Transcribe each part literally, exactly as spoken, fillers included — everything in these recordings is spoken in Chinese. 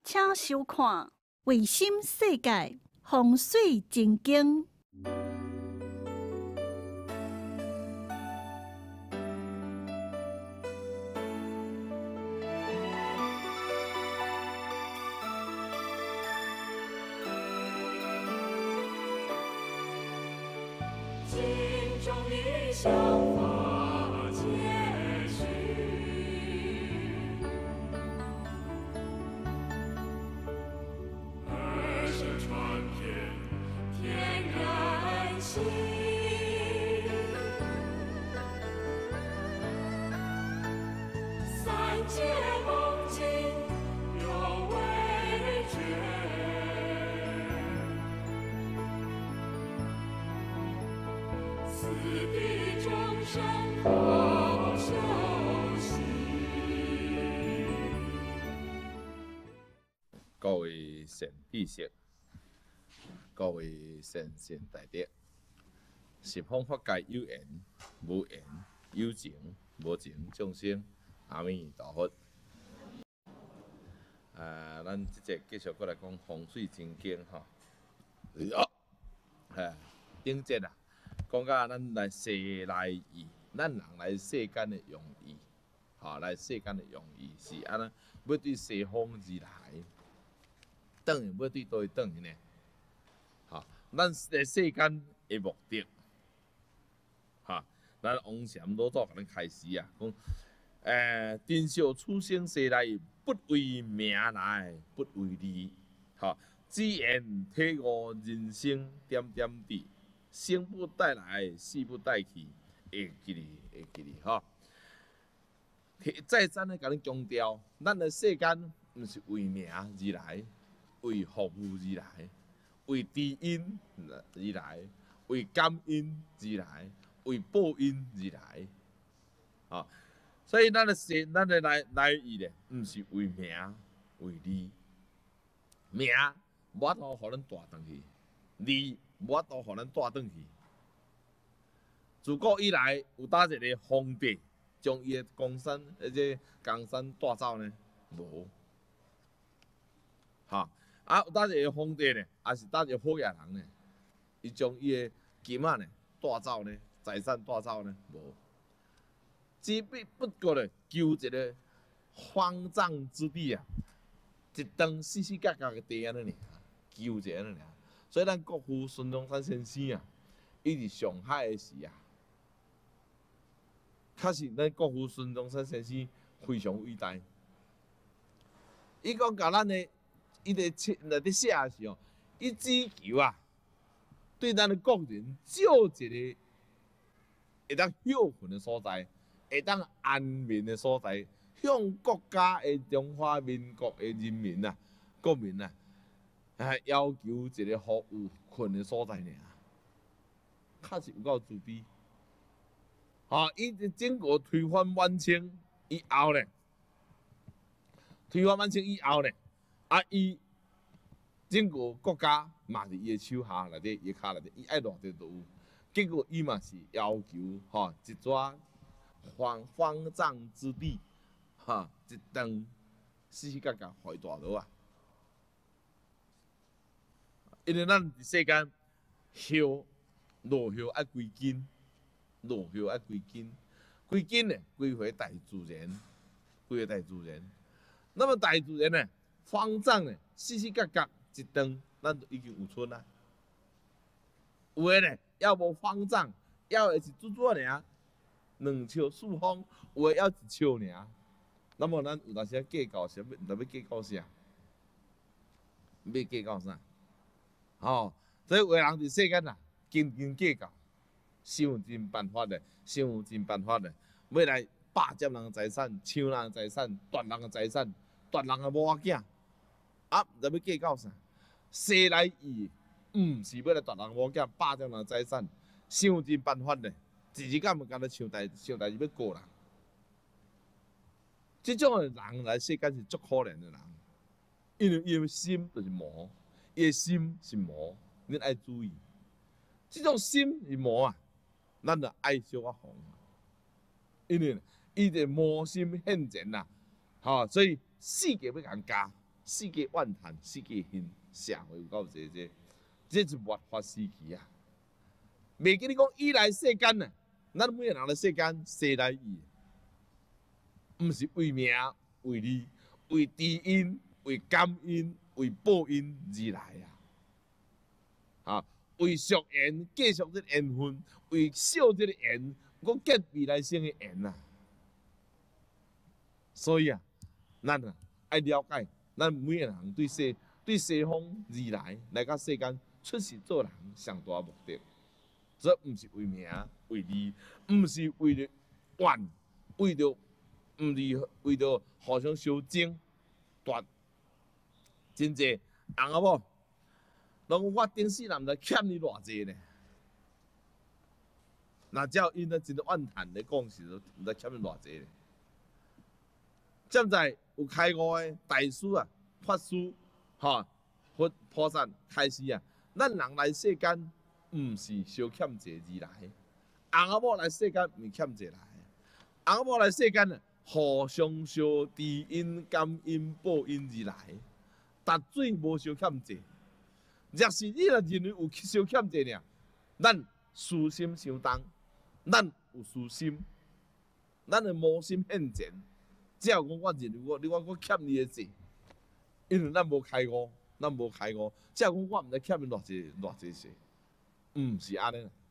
请收看《卫星世界风水真经》。 心中的想法皆是，儿时传遍天然心，三界梦境有为觉。此地众生好修行。 各位善知識，各位善善大德，十方法界有緣無緣，有情無情眾生，阿彌陀佛。啊，咱即節繼續過來講風水真經吼。啊，頂節啊，講到咱來世來意，咱人來世間的用意，吼，來世間的用意是安怎？要對西方而來。等于要对倒去等去呢？哈，咱在世间的目的，哈，咱王禅老祖甲咱开始啊，讲，诶，天少出生世来，不为名来，不为利，哈，只缘体悟人生点点滴，生不带来，死不带去，会记哩，会记哩，哈。再三的甲恁强调，咱的世间毋是为名而来。为服务而来，为知因而来，为感因而来，为报因而来，啊！所以咱的世，咱的来来意咧，毋是为名为利，名无法度互咱带转去，利无法度互咱带转去。自古以来，有搭一个皇帝将伊的江山，而且江山带走呢？无，哈。啊，有搭一个皇帝呢，也是搭一个好野人呢，伊将伊的金仔呢带走呢，财产带走呢，无，只不不过咧求一个方丈之地啊，一顿死死格格的地安尼尔，求一个安尼尔。所以咱国父孙中山先生啊，伊伫上海的时啊，确实咱国父孙中山先生非常伟大，伊讲甲咱的。伊伫册内底写的时候，伊只求啊，对咱的国人少一个会当休困的所在，会当安眠的所在，向国家的中华民国的人民啊、国民啊，啊要求一个服务困的所在尔，确实有够自卑。啊，伊伫整个推翻满清以后咧，推翻满清以后咧。啊！伊整个国家嘛是伊的手下内底，伊骹内底，伊爱偌济都有。结果伊嘛是要求吼一撮方方丈之地，哈一顿死死格格害大佬啊！因为咱伫世间叶落叶爱归根，落叶爱归根，归根呢归回大自然，归回大自然。那么大自然呢？方丈呢，死死格格一顿，咱就已经有村啊。有诶呢，要无方丈，要的是拄拄尔，两笑四方，有诶要一笑尔。那么咱有当时计较啥，毋知要计较啥，要计较啥？哦，所以有诶人伫世间啊，斤斤计较，想尽办法咧，想尽办法咧，要来霸占人诶财产，抢人诶财产，夺人诶财产，夺人诶某仔囝。啊，毋知要计较啥？生来意，毋是要来夺人某囝、霸占人财产，想尽办法咧，一日干毋干咧想代想代志要过人。即种诶人来世间是足可怜诶人，因为伊诶心就是魔，伊诶心是魔，恁爱注意。即种心是魔啊，咱就爱小可防，因为伊个魔心现前呐，吼、所以世界要甲人教。 世界怨叹，世界现社会有够济这，这是没法时期啊！袂记你讲伊来世间啊，咱每个人来世间，生来意，毋是为名为利，为知因、为感因、为报因而来啊！啊，为续缘，继续这缘分，为守这个缘，我结未来生的缘啊！所以啊，咱啊爱了解，咱每个人对西对西方而来，来到世间出世做人上大目的，这毋是为名为利，毋是为了怨，为着毋是为着互相相争夺，真济翁仔某，拢我顶世人来欠你偌济呢？那照因咧真怨叹咧讲是，毋知欠你偌济呢？现在有开悟的大师啊、法师、哈、佛菩萨开始啊，咱人来世间，毋是相欠债而来，翁仔某来世间毋是欠债来，翁仔某来世间啊，互相相知因、感因、报因而来，绝对无相欠债。若是你若认为有相欠债尔，咱私心相当，咱有私心，咱的无心现前。只要讲，我认为我你我我欠你的债，因为咱无开悟，咱无开悟。只要讲，我毋知欠你偌济偌济债，毋是安尼。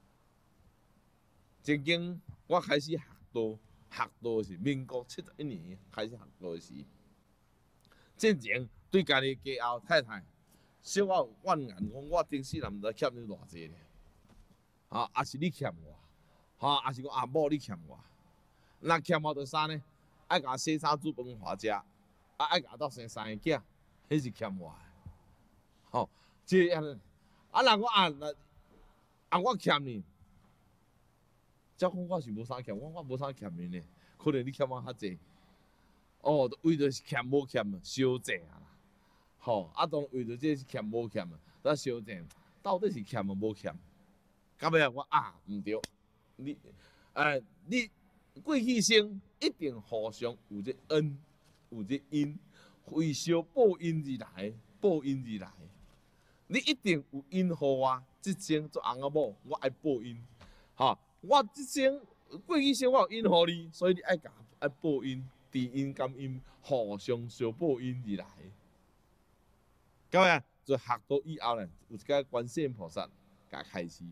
曾经我开始学道，学道是民国七十一年开始学道时，之前对家己家后太太小我怨言讲，我顶世人毋知欠你偌济咧，啊，也是你欠我，哈，也是讲阿某你欠我，那欠我着啥呢？爱甲洗衫煮饭互食，啊爱甲斗生三个囝，迄是欠我的。吼、哦，即安尼。啊，人讲啊，那啊我欠你，则讲我是无啥欠，我我无啥欠你呢，可能你欠我较济。哦，为着是欠无欠啊，小债啊啦。吼、哦，啊当为着这是欠无欠啊，咱小债到底是欠啊无欠？到尾啊我啊毋对，你，呃你。过去生一定互相有这恩，有这因，为相报因而来，报因而来。你一定有因互我，即生做翁仔某，我爱报因。哈，我即生过去生我有因互你，所以你爱甲爱报因，知因感因，互相相报因而来。各位啊，就学到以后咧，有一个观世音菩萨甲开始，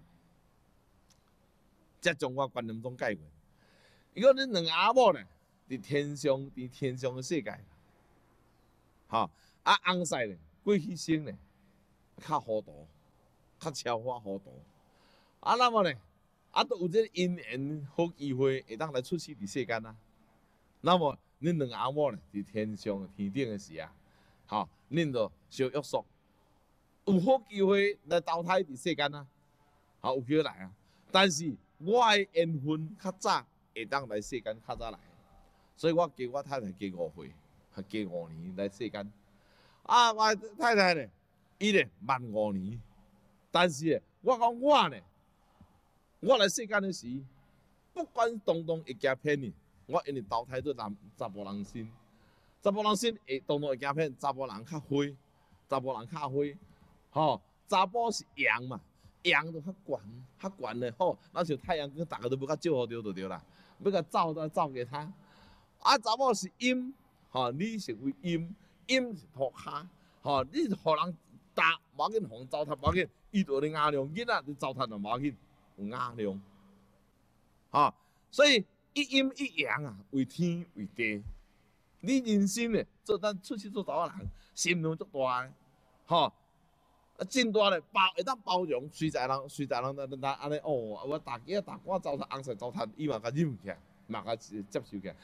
才将我观念中改过。如果恁两个阿某咧，伫天上，伫天上嘅世界，吼啊翁婿咧，过去生咧，较糊涂，较超发糊涂，啊那么咧，啊都有这个因缘好机会会当来出世伫世间啊。那么恁两个阿某咧，伫天上天顶嘅时啊，吼恁就相约束，有好机会来投胎伫世间啊，好有机会来啊。但是我嘅缘分较早。会当来世间较早来，所以我加我太太加五岁，加五年来世间。啊，我太太咧，伊咧慢五年，但是咧，我讲我咧，我来世间的时，不管当当会惊骗你，我因为投胎做男查甫人身，查甫人身会当当会惊骗，查甫人较灰，查甫人较灰，吼，查甫是阳嘛。阳就较悬，较悬咧，吼，那像太阳光，大家都要甲照好着就对啦，要甲照都照给他。啊，查某是阴，吼，你是为阴，阴是土骹，吼，你是互人打，无要紧，互人糟蹋，无要紧，伊就咧压量，囡仔你糟蹋就无要紧，有压量，吼，所以一阴一阳啊，为天为地，你人生咧，做咱出去做查某人，心量足大诶，吼。啊，真大咧，包会当包容，随在人，随在人，咱咱安尼哦，我大家大官糟蹋，翁婿糟蹋，伊嘛甲忍起来，嘛甲接受起来。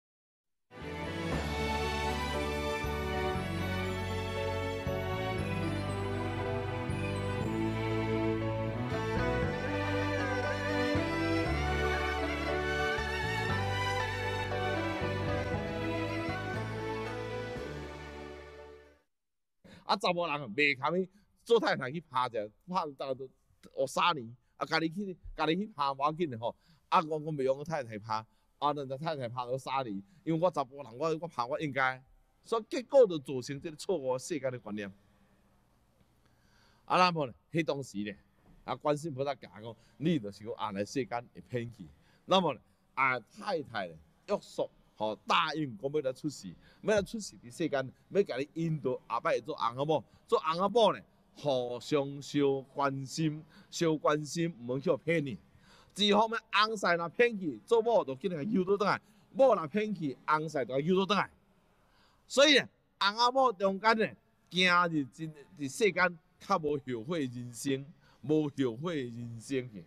啊，查某人袂堪去。做太太去拍者，拍到都学三年，啊，家己去，家己去拍无要紧的吼。啊，我我袂用我太太拍，啊，人家太太拍咗三年，因为我查甫人，我我拍我应该， 所以结果就造成这个错误世间的观念。啊，那么呢，迄当时呢，啊，观世音菩萨教讲，你就是讲啊，来世间会偏去。那么呢，啊太太呢，约束吼答应讲要来出世，要来出世伫世间，要甲你引导后摆会做翁仔某，做翁仔某呢，互相相关心，相关心，毋通去骗你。一方面，翁婿若骗去，做某就紧来诱导倒来；某若骗去，翁婿就诱导倒来。所以呢，翁仔某中间呢，行入真伫世间，较无后悔人生，无后悔人生去。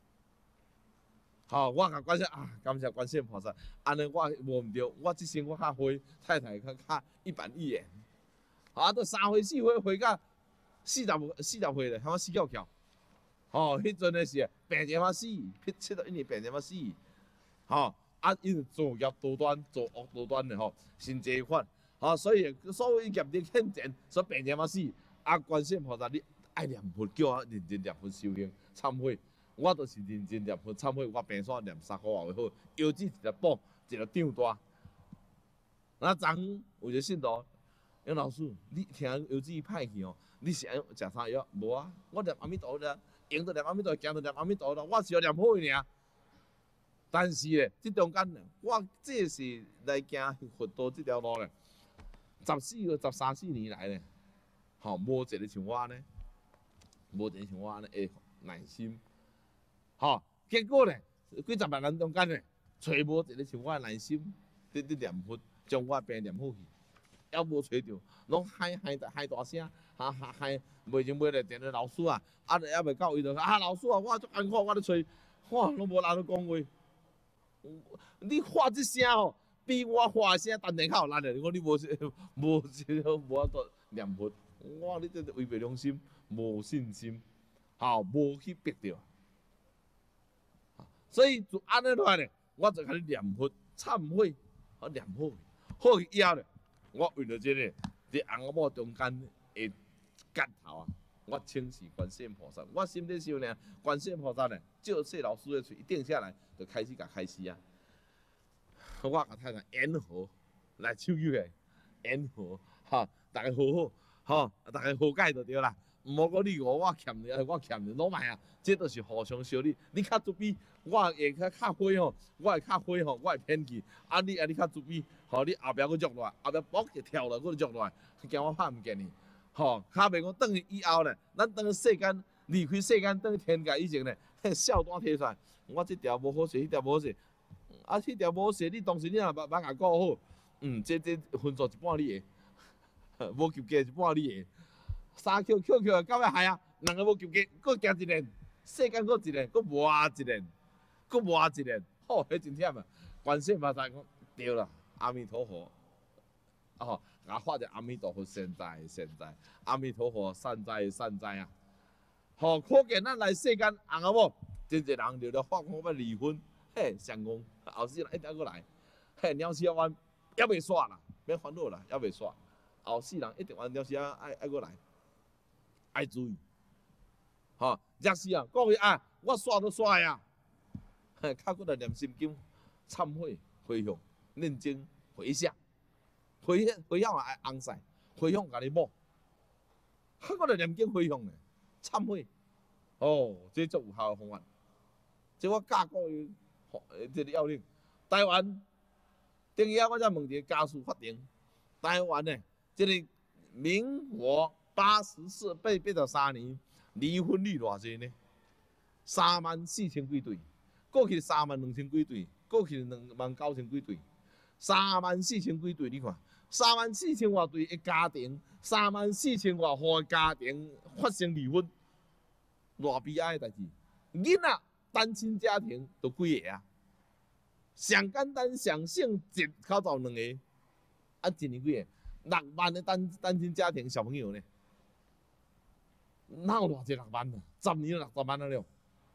好，我甲观世啊，感谢观世音菩萨，安尼我无毋对，我即生我较灰，太太较较一板一眼。啊，都三岁四岁，岁到四十四十岁咧，还我死翘翘。吼，迄阵诶是病点啊死，七十一年病点啊死。吼，啊，伊就做业多端，做恶多端诶吼，心济款。吼，所以所有业力欠钱，所以病点啊死。啊，观世音菩萨，你爱念佛，叫我认真念佛修行忏悔。我就是认真念佛忏悔，我平煞念三箍外好，腰子一粒补，一粒长大。那昨有一个信徒，杨老师，你听腰子歹去哦，你是安食啥药？无啊，我念阿弥陀佛，用着念阿弥陀，行着念阿弥陀佛，我是要念好个尔。但是咧，即中间咧，我这是来行佛道这条路咧，十四个、十三四年来咧，吼，无一个像我呢，无一个像我安尼会耐心。吼，结果咧，几十万人中间咧，找无一个像我耐心，伫伫念佛，将我病念好去，还无找着，拢喊喊大喊大声，哈哈喊，袂前袂来电话老师啊，啊，还袂到伊就啊老师啊，我足艰苦，我咧找，哇，拢无人咧讲话。你喊一声吼，比我喊声等下较有力咧。你讲你无无无法度念佛，我你这违背良心，无信心，吼，无去逼着。所以就安尼落来咧，我就开始念佛忏悔，我念好，好以后咧，我为了这个伫翁仔某中间的结头啊，我请示观世音菩萨，我心里想呢，观世音菩萨呢，照谢老师的嘴一定下来，就开始甲开始啊。我甲太太演好，来手语的演好，哈，大家好好，哈，大家和解就对啦。毋好讲你我我欠你，我欠你，拢歹啊！这都是互相小利。你较自卑，我会较较火吼，我会较火吼，我会偏去。啊你啊你较自卑，吼你后壁佫捉落来，后壁嘣就跳落，佫捉落来，惊我拍毋见你。吼，较袂讲等于以后咧，咱等于世间离开世间，等于天界以前咧，笑单摕出来，我这条无好势，迄条无好势，啊迄条无好势，你当时你若捌捌甲顾好，嗯，这这分数一半你的，无及格一半你的。三扣扣扣到尾害啊！人个无及格，搁行一年，世间搁一年，搁活一年，搁活一年，吼，迄真忝啊！观世音菩萨讲对啦，阿弥陀佛，哦，甲发着阿弥陀佛善哉善哉，阿弥陀佛善哉善哉啊！吼，可见咱来世间翁仔某，真侪人就了发讲要离婚，嘿，上讲后世人一定搁来，嘿，鸟死弯还袂煞啦，免烦恼啦，还袂煞，后世人一定弯鸟死啊，爱爱搁来。爱注意，吼、哦，若是啊，讲伊啊，我煞都煞呀，嘿，较骨来念心经，忏悔、回向、认真、回向、回回向爱翁婿，回向家己某，较骨来念经回向呢，忏悔，哦，这足有效的方法。这我教过伊，这个要领。台湾，顶下我才问一个家事法庭，台湾呢，这个民国。八十四八八十三年，离婚率偌济呢？三万四千几对，过去三万两千几对，过去两万九千几对，三万四千几对，你看，三万四千偌对的家庭，三万四千偌户的家庭发生离婚，偌悲哀的代志。囡仔单亲家庭都几个啊？上简单上省一口罩两个，啊，一年几个？六万的单单亲家庭小朋友呢？哪有偌济六万啊？十年六十万啊了，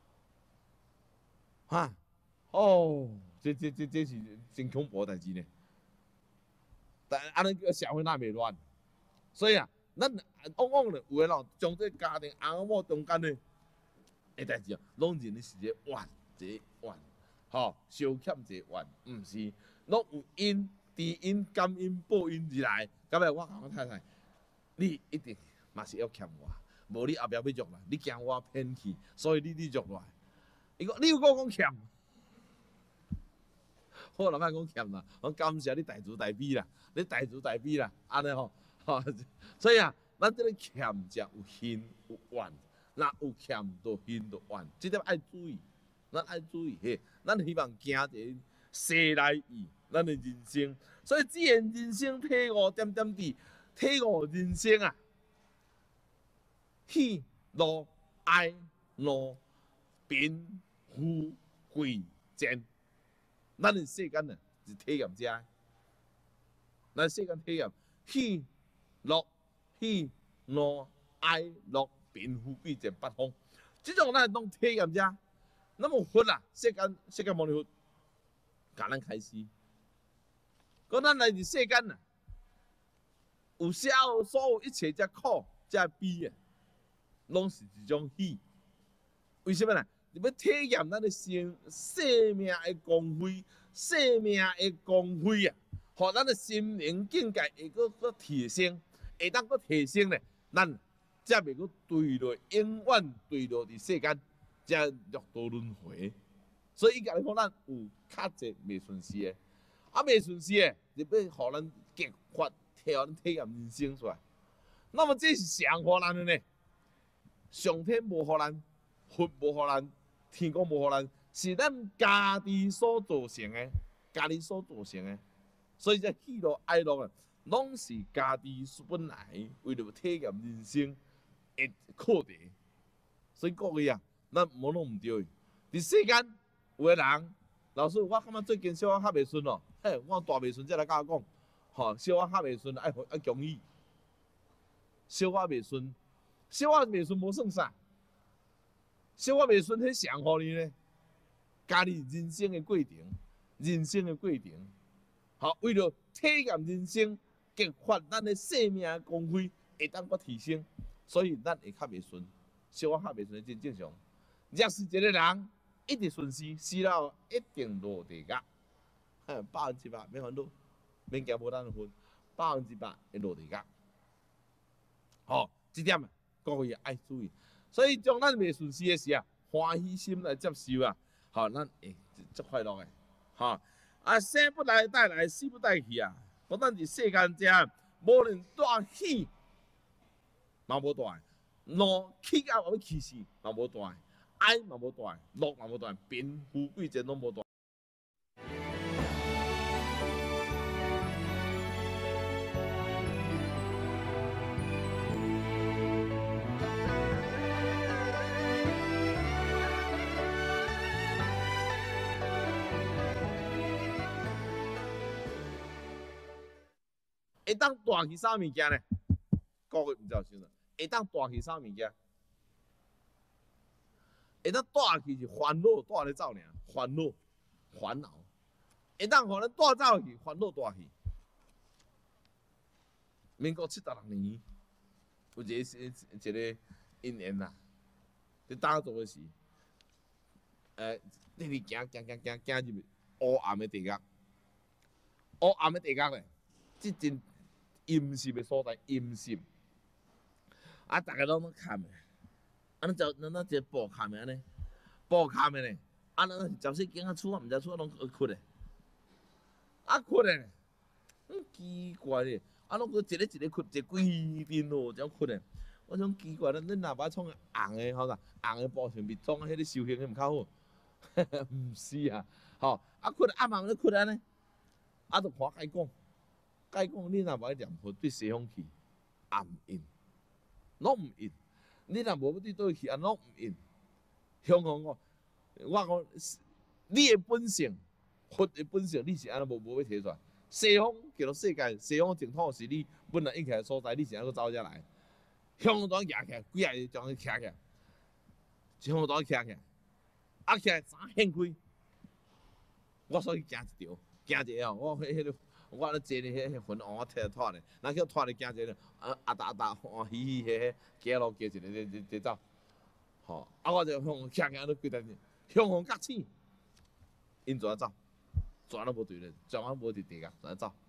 哈！哦，这这这这是真恐怖的代志呢。但安尼叫社会哪袂乱？所以啊，咱往往咧有诶咯，将这家庭翁仔某中间咧诶代志啊，拢认为是一个怨，一个怨，吼，小欠一个怨，毋是，拢有因知因、感因、报因而来。到尾我讲我太太，你一定嘛是要欠我，无你后壁要约来，你惊我骗去，所以你你约来。伊讲你有讲讲欠，我老板讲欠啦，我感谢你大慈大悲啦，你大慈大悲啦，安尼吼，吼，所以啊，咱这个欠才有恨有怨，若有欠就恨就怨，这点爱注意，咱爱注意嘿，咱希望行一个世来意，咱的人生，所以既然人生体悟点点滴，体悟人生啊，喜怒哀乐贫富贵贱。咱的世间啊，是体验者。咱世间体验喜、乐、喜、怒、哀、乐、贫、富、贵、贱八方，这种咱拢体验者。那么佛啊，世间世间牟尼佛，甲咱开示，讲咱来伫世间啊，有时候所有一切遮苦遮悲啊，拢是一种喜。为什么呢？你要体验咱的生生命的光辉，生命的光辉啊，互咱的心灵境界会搁搁提升，会当搁提升咧，咱才袂搁坠落永远坠落伫世间，才六道轮回。所以伊甲你讲，咱有较济袂顺时的，啊袂顺时的，就要互咱激发，替咱体验人生出来。那么这是上互咱的呢？上天无互咱，佛无互咱。天公无互咱，是咱家己所造成的，家己所造成的，所以这喜怒哀乐啊，拢是家己本来为了体验人生的课题。所以各位啊，咱无弄唔对。伫世间有个人，老师，我感觉最近小可较袂顺咯，嘿，我大袂顺才来甲我讲，吼，小可较袂顺，爱爱强伊，小可袂顺，小可袂顺无算啥。小可袂顺，迄上互你呢？家己人生的过程，人生的过程，好，为了体验人生，激发咱的生命的光辉，会当搁提升，所以咱会较袂顺，小可较袂顺真正常。若是一个人一直顺时，死了一定落地狱，百分之百免烦恼，免惊无咱的份，百分之百会落地狱。好，这点啊，各位爱注意。所以将咱袂顺时的事啊，欢喜心来接受啊，好，咱会足快乐的，哈啊，生不来带来，死不带去啊。讲咱伫世间遮，无论大喜，嘛无大；怒气啊，要气死，嘛无大；哀嘛无大；乐嘛无大；贫富贵贱拢无大。会当大去啥物件呢？各位唔知道想了，会当大去啥物件？会当大去是烦恼大咧走尔，烦恼、烦恼。会当互咱大走去，烦恼大去。民国七十六年，有一个一个因缘啦，伫打坐的时，诶，你哋行行行行行入黑暗的地狱，黑暗的地狱咧，即真。阴森的所在，阴森。啊，大家拢拢看的，啊，咱就咱咱一个布看的安尼，布看的呢，啊，咱是朝夕经啊，厝啊，毋知厝啊，拢困的，啊困的，嗯，奇怪咧，啊，拢个一个一个困，一规阵哦，这样困的，我想奇怪，咱恁若把创红的，吼啦，红的布上面装迄个修行，迄毋较好，毋是啊，吼，啊困暗暗咧困安尼，啊，就看解讲。解讲，你若无爱念佛，对西方去，也毋应，拢毋应。你若无要对倒去，啊，拢毋应。香港我，我讲，你的本性，佛的本性，你是安尼无无要摕出来。西方叫做世界，西方净土是你本来应起来所在，你是安怎走遮来？香港当徛起来，几下就将伊徛起来，香港当徛起来，啊起来三掀开，我所以行一条，行一个哦，我迄迄个。我咧坐咧，迄迄云我摕来拖咧，若叫拖咧行一个，啊啊达啊达，欢喜喜嘿嘿，行路行一个，一一走，吼，啊我就向徛徛咧几单日，向风角醒，因怎走？ 全都无对咧，全部无伫地角怎走？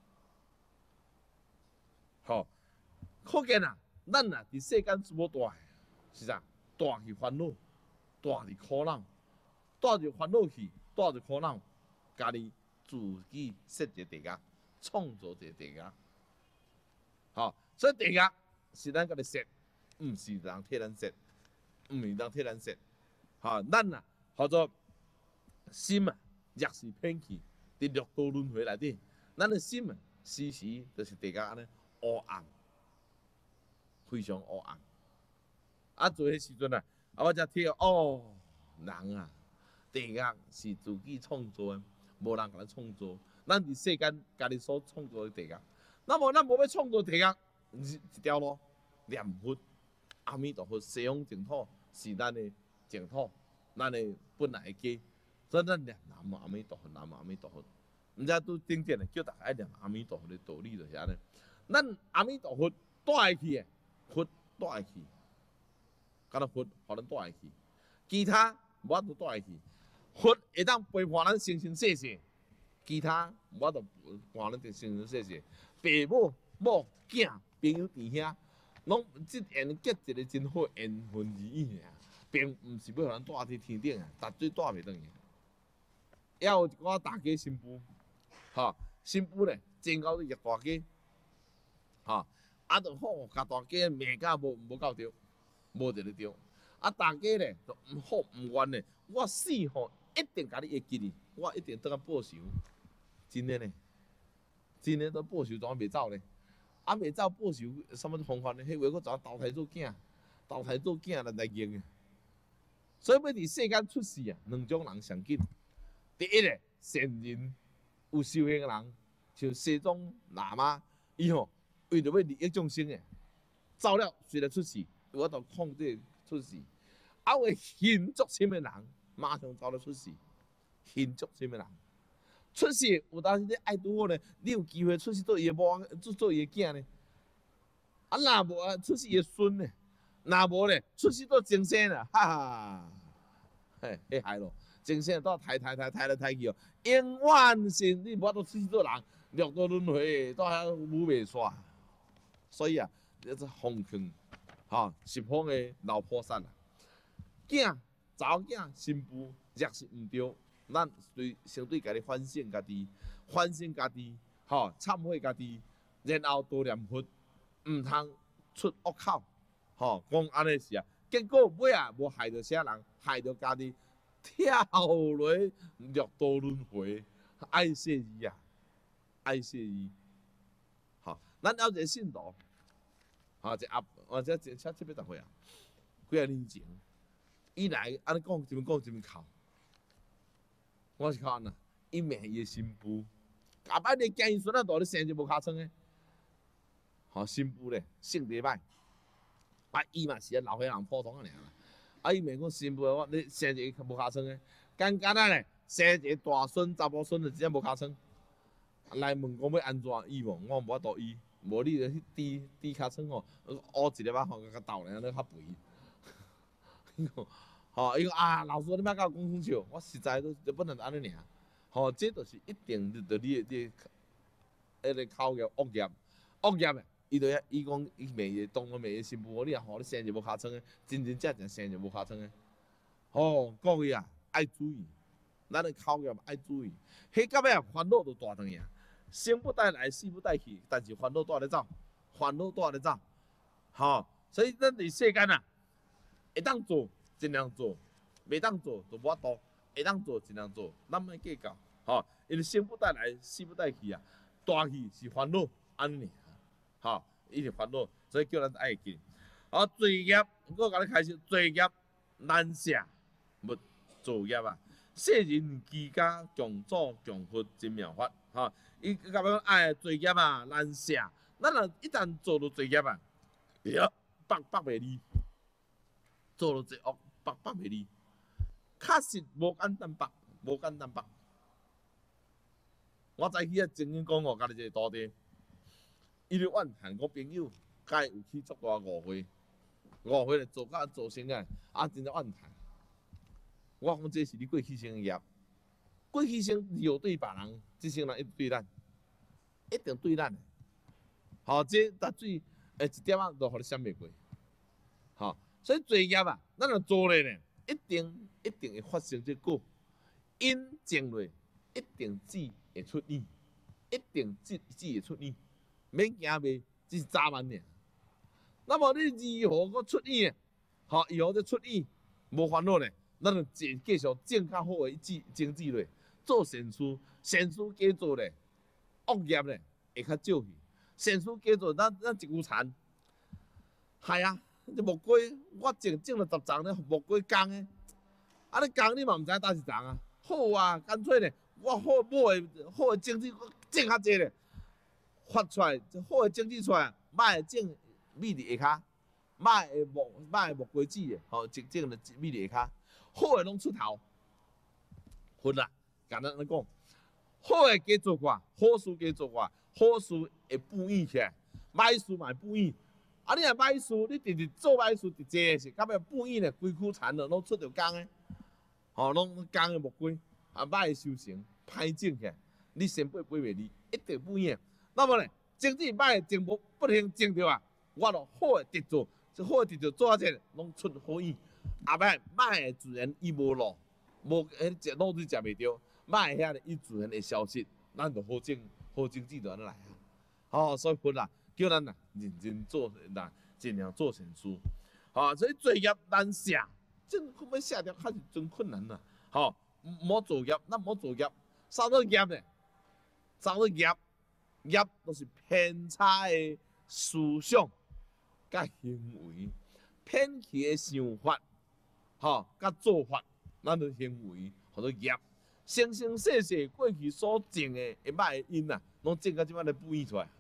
吼，可见啊，咱啊伫世间做大诶，是啥？大去烦恼，大去苦恼，带着烦恼去，带着苦恼，家己自己设一个地角，创造一个地角。吼，所以地角是咱家己设，毋是人替咱设，毋是人替咱设。吼，咱啊，或者心啊，若是偏去，伫六道轮回内底，咱的心啊，时时就是地角安尼黑暗，非常黑暗。啊，做迄时阵啊，啊，我才听哦，人啊，地角是自己创造的，无人甲咱创造。咱伫世间家己所创造的地角，那么咱无要创造地角，一条路念佛，阿弥陀佛，西方净土是咱的净土，咱的本来的家。所以咱念南无阿弥陀佛，南无阿弥陀佛。毋知拄顶点的叫大家爱念阿弥陀佛的道理就是安尼。咱阿弥陀佛带会去的，佛带会去，敢若佛互咱带会去，其他无法度带会去。佛会当陪伴咱生生世世，其他无法度陪伴咱生生世世。爸母、某、囝、朋友、弟兄，拢即缘结一个真好缘分而已尔，并毋是要互咱带伫天顶啊，绝对带袂转去。也有一寡大家新妇，吼，新妇咧真够热大家，吼，啊，就好甲大家骂甲无无够着，无一个着。啊，大家咧就毋好毋愿咧，我死吼一定甲你会记哩，我一定倒来报仇。真诶呢，真诶都报仇，怎袂走咧？啊，袂走报仇，什么方法呢？迄话佫怎投胎做囝，投胎做囝咱来用诶。所以要伫世间出世啊，两种人上紧。第一个善人有修行的人，像西藏喇嘛，伊吼为着要利益众生诶，走了随来出世，我就控制出世。啊，有现足心的人，马上走了出世。现足心的人，出世有当时你爱拄好呢，你有机会出世做伊的某，做做伊的囝呢。啊，若无啊，出世伊的孙呢，若无咧，出世做精生啊，哈哈，嘿，迄害咯。精神都抬抬抬抬来抬去哦，永远是你无法度出去做人，六道轮回都遐无袂煞。所以啊，这是奉劝，吼，十方的老菩萨啊，囝、查某囝、新妇，若是毋对，咱对先对家己反省家己，反省家己，吼，忏悔家己，然后多念佛，毋通出恶口，吼，讲安尼是啊，结果尾啊无害着啥人，害着家己。跳落六道轮回，爱惜伊啊，爱惜伊。好，咱有一个信徒，吼，一阿，或者一七七八十岁啊，几啊年前，伊来安尼讲，一边讲一边哭。我是看呐，伊骂伊的新妇，后摆你惊伊孙仔大咧生就无尻川诶。吼，新妇咧性地歹，啊，伊嘛是啊老岁人普通啊尔。啊！伊问讲新妇，我你生一个无尻川诶，简简单咧，生一个大孙、查某孙就真正无尻川。来问讲要安怎医无？我无法度医，无你着去滴滴尻川吼，乌一粒仔吼甲斗咧，安尼较肥。伊讲，吼，伊讲啊，老师你莫甲我讲空笑，我实在都本来就安尼尔。吼，这就是一定着你你迄个口业恶业，恶业诶。伊就伊讲，伊骂伊当我骂伊新妇，你若吼你生就无尻川诶，真真正正生就无尻川诶。吼，各位啊，爱注意，咱诶口业爱注意。迄到尾啊，烦恼就大当呀，生不带来，死不带去，但是烦恼带咧走，烦恼带咧走。吼，所以咱伫世间啊，会当做尽量做，袂当做就无法度，会当做尽量做，咱莫计较。吼，因为生不带来，死不带去啊，带去是烦恼，安尼。吼，伊是烦恼，所以叫咱爱记。好，罪业，我甲你开始，罪业难赦，勿造业啊。世人居家共祖共佛真妙法，吼，伊甲要讲爱罪业啊难赦，咱若一旦做到罪业啊，呀，北北袂离，做到罪恶，北北袂离，确实无简单北，无简单北。我早起啊，曾经讲过，家己一个徒弟。伊咧怨叹我朋友，甲伊有去足大误会，误会咧做甲做成啊，啊真正怨叹。我讲这是你过去生的业， 过去生只有对别人，即生人一直对咱，一定对咱。吼、哦，这绝对诶一点仔都互你闪袂过。吼、哦，所以作业啊，咱若做咧呢，一定一定会发生这果，因种落一定籽会出意，一定籽籽会出意，免惊袂，只是早晚尔。那么你如何个出意呢？吼、哦，以后再出意，无烦恼咧，咱就继继续种较好诶籽种籽落，做善事，善事加做咧，恶业咧会较少去。善事加做，咱咱一句田，系啊，这木瓜我种种了十丛咧，木瓜工诶，啊你工你嘛毋知倒是丛啊，好啊，干脆咧，我好好诶好诶种子种较济咧，发出来好诶种子出来，歹诶种米伫下骹，歹诶木歹诶木瓜子诶，吼种种了米伫下骹，好诶拢出头，分啦，简单安讲，好诶加做寡，好事加做寡。好事会补益起来，歹事嘛会补益。啊，你若歹事，你直直做歹事，直直是到尾补益咧，规区田了拢出着工诶，吼、哦，拢工诶木瓜，啊歹诶收成，歹种起来，你先八八袂离，一定补益。那么咧，种子歹诶种无不幸种着啊，我就好诶得做，就好诶得做做啊者拢出好意。啊歹歹诶自然伊无路，无迄食路水食袂着，歹诶遐咧伊自然会消失，咱就好种。好经济就安尼来啊！哦，所以分啦，叫咱呐认真做，呐尽量做善事。哦，所以作业难写，真可要写掉，还是真困难呐。吼、哦，莫作业，咱莫作业，啥做业呢？啥做业？业都是偏差的思想、甲行为，偏激的想法，吼、哦，甲做法，咱的行为叫做业。生生世世过去所种的会歹的因啊，拢种到即摆来补益出来。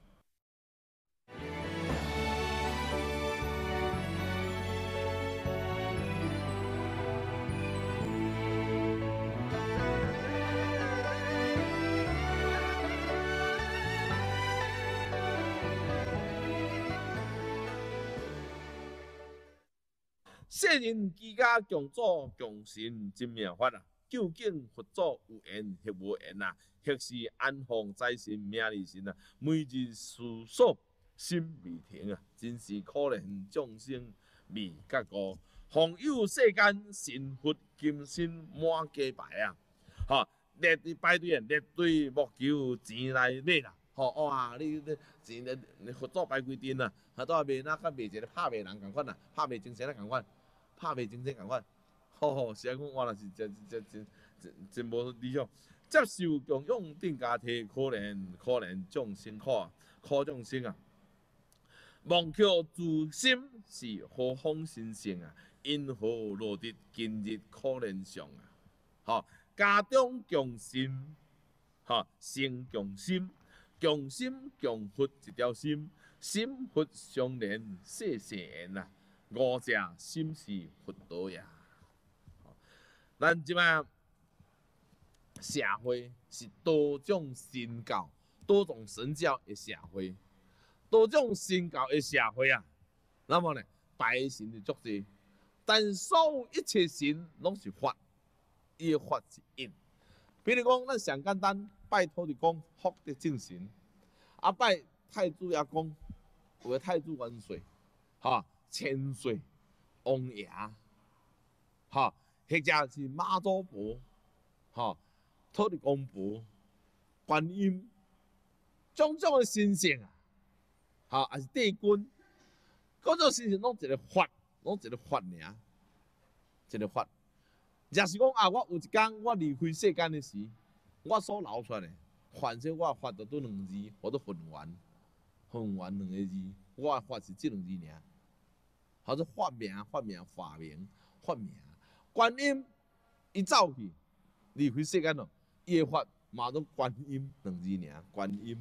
世人之家共祖共神真妙法啊！究竟佛祖有言或无言啊？或是安放在身命里神啊？每日思索心未停啊！真是可怜众生未觉悟，方有世间神佛今生满家牌啊！吼，列队排队啊，列队莫求钱来买啦！吼，哇，你你钱你佛祖排几阵啊？啊，都卖那甲卖一个拍卖人共款啊，拍卖精神啊共款，拍卖精神共款。吼吼，是安讲，我若是真真真真真无理想。接受共用定家体，可怜可怜众生苦啊，苦众生啊！望求自心是何方神圣啊？因何落得今日可怜相啊？吼，家中共心，吼，心共心，共心共佛一条心，心佛相连世世缘啊！五者心是佛道呀。咱即摆社会是多种神教、多种神教的社会，多种神教的社会啊。那么呢，拜神就足济，但所有一切神拢是法，伊的法是因。比如讲，咱上简单拜土地公、福德正神，啊拜太子爷公，有个太子元帅，哈，千岁、王爷，哈。或者是妈祖婆，吼，土地公婆、观音，种种的神圣啊，吼，还是帝君，各种神圣拢一个法，拢一个法尔，一个法。若是讲啊，我有一天我离开世间的时，我所留出来的，凡是我法就拄两字，或者混元，混元两个字，我的法是这两字尔，或者法名、法名、法名、法名。观音伊走去，离开世间咯，伊的法嘛都观音两字尔，观音。